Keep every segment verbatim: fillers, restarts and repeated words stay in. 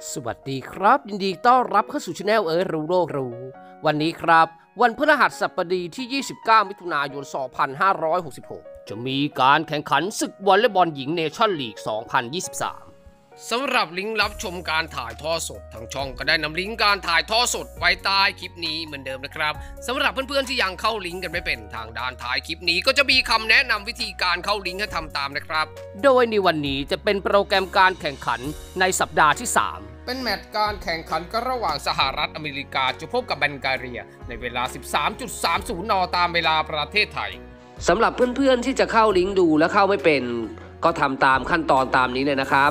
สวัสดีครับยินดีต้อนรับเข้าสู่ช anel เอ๋ยรู้โลกรู้วันนี้ครับวันพฤหัสบดีที่ยี่สิบเก้ามิถุนายนสองพันห้าร้อยหกสิบหกจะมีการแข่งขันศึกวอลเลย์บอลหญิงเนชั่นลีกสองพันยี่สิบสามสำหรับลิงก์รับชมการถ่ายทอดสดทางช่องก็ได้นำลิงก์การถ่ายทอดสดไว้ใต้คลิปนี้เหมือนเดิมนะครับสำหรับเพื่อนๆที่ยังเข้าลิงก์กันไม่เป็นทางด้านท้ายคลิปนี้ก็จะมีคำแนะนำวิธีการเข้าลิงก์ให้ทำตามนะครับโดยในวันนี้จะเป็นโปรแกรมการแข่งขันในสัปดาห์ที่สามเป็นแมตช์การแข่งขันกันระหว่างสหรัฐอเมริกาจะพบกับบัลแกเรียในเวลา สิบสามนาฬิกาสามสิบ นตามเวลาประเทศไทยสำหรับเพื่อนๆที่จะเข้าลิงก์ดูและเข้าไม่เป็นก็ทำตามขั้นตอนตามนี้เลยนะครับ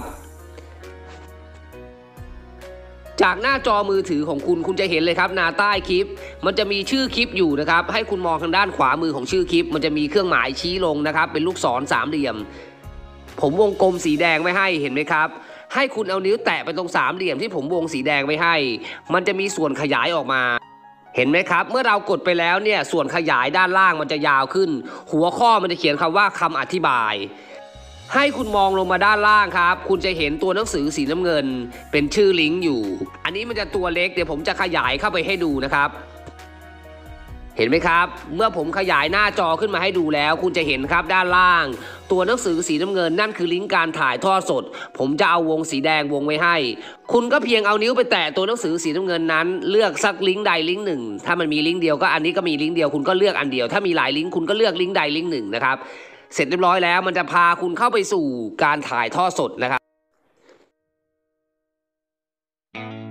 จากหน้าจอมือถือของคุณคุณจะเห็นเลยครับหน้าใต้คลิปมันจะมีชื่อคลิปอยู่นะครับให้คุณมองทางด้านขวามือของชื่อคลิปมันจะมีเครื่องหมายชี้ลงนะครับเป็นลูกศรสามเหลี่ยมผมวงกลมสีแดงไว้ให้เห็นไหมครับให้คุณเอานิ้วแตะไปตรงสามเหลี่ยมที่ผมวงสีแดงไว้ให้มันจะมีส่วนขยายออกมาเห็นไหมครับเมื่อเรากดไปแล้วเนี่ยส่วนขยายด้านล่างมันจะยาวขึ้นหัวข้อมันจะเขียนคำว่าคำอธิบายให้คุณมองลงมาด้านล่างครับคุณจะเห็นตัวหนังสือสีน้ำเงินเป็นชื่อลิงก์อยู่อันนี้มันจะตัวเล็กเดี๋ยวผมจะขยายเข้าไปให้ดูนะครับเห็นไหมครับเมื่อผมขยายหน้าจอขึ้นมาให้ดูแล้วคุณจะเห็นครับด้านล่างตัวหนังสือสีน้ำเงินนั่นคือลิงก์การถ่ายทอดสดผมจะเอาวงสีแดงวงไว้ให้คุณก็เพียงเอานิ้วไปแตะตัวหนังสือสีน้ำเงินนั้นเลือกสักลิงก์ใดลิงก์หนึ่งถ้ามันมีลิงก์เดียวก็อันนี้ก็มีลิงก์เดียวคุณก็เลือกอันเดียวถ้ามีหลายลิงก์คุณก็เลือกลิงก์ใดลิงก์หนึ่งนะครับเสร็จเรียบร้อยแล้วมันจะพาคุณเข้าไปสู่การถ่ายทอดสดนะครับ